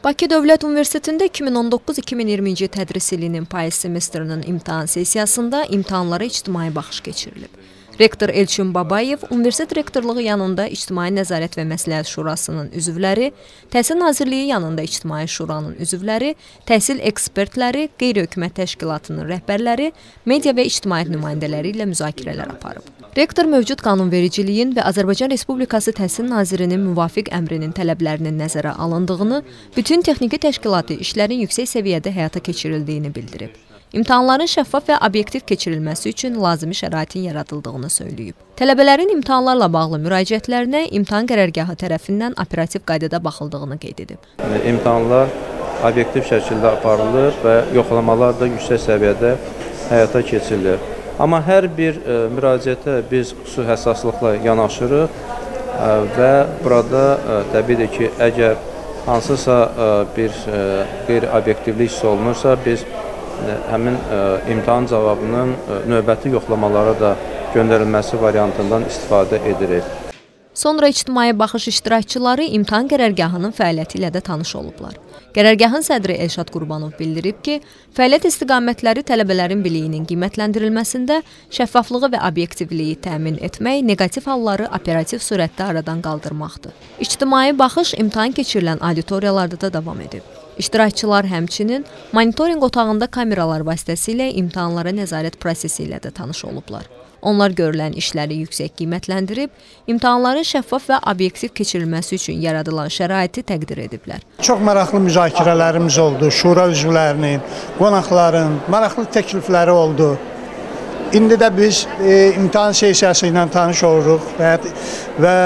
Bakı Dövlət Universitetində 2019-2020-ci tədris ilinin payız semestrinin imtahan sessiyasında imtahanlara ictimai baxış keçirilib. Rektor Elçin Babayev, Universitet Rektorluğu yanında İctimai Nəzarət və Məsləhət Şurasının üzvləri, Təhsil Nazirliyi yanında İctimai Şuranın üzvləri, təhsil ekspertləri, qeyri-hökumət təşkilatının rəhbərləri, media və ictimaiyyət nümayəndələri ilə müzakirələr aparıb. Rektor mövcud qanunvericiliyin və Azərbaycan Respublikası Təhsil Nazirinin müvafiq əmrinin tələblərinin nəzərə alındığını, bütün texniki təşkilatı işlərin yüksək səviyyədə həyata keçirildiyini bildirib. İmtahanların şəffaf və obyektiv keçirilməsi üçün lazımi şəraitin yaradıldığını söyləyib. Tələbələrin imtahanlarla bağlı müraciətlərinə imtahan qərargahı tərəfindən operativ qaydada baxıldığını qeyd edib. İmtahanlar obyektiv şəkildə aparılır və yoxlamalar da yüksək səviyyədə həyata keçirilir. Amma hər bir müraciətə biz xüsusi həssaslıqla yanaşırıq və burada təbii ki, əgər hansısa bir qeyri-obyektivlik hiss olunursa, biz həmin imtahan cavabının növbəti yoxlamalara da göndərilməsi variantından istifadə edirik. Sonra ictimai baxış iştirakçıları imtahan qərargahının fəaliyyəti ilə də tanış olublar. Qərargahın sədri Elşad Qurbanov bildirib ki, fəaliyyət istiqamətləri tələbələrin biliyinin qiymətləndirilməsində şəffaflığı və obyektivliyi təmin etmək, neqativ halları operativ sürətdə aradan qaldırmaqdır. İctimai baxış imtahan keçirilən auditoriyalarda da davam edib. İştirakçılar həmçinin monitorinq otağında kameralar vasitəsilə imtahanlara nəzarət prosesi ilə də tanış olublar. Onlar görülən işləri yüksək qiymətləndirib, imtahanların şəffaf və obyektiv keçirilməsi üçün yaradılan şəraiti təqdir ediblər. Çox maraqlı müzakirələrimiz oldu, şura üzvlərinin, qonaqların maraqlı təklifləri oldu. İndi də biz imtahan sessiyası ilə tanış oluruq və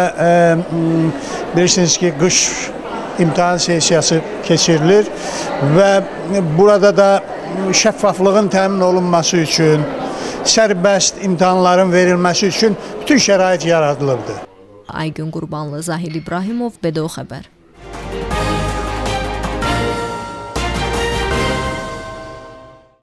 bilirsiniz ki, qış imtahan sessiyası keçirilir və burada da şəffaflığın təmin olunması üçün, sərbəst imtahanların verilməsi üçün bütün şərait yaradılıbdır. Aygün Qurbanlı, Zahir İbrahimov, BDO Xəbər.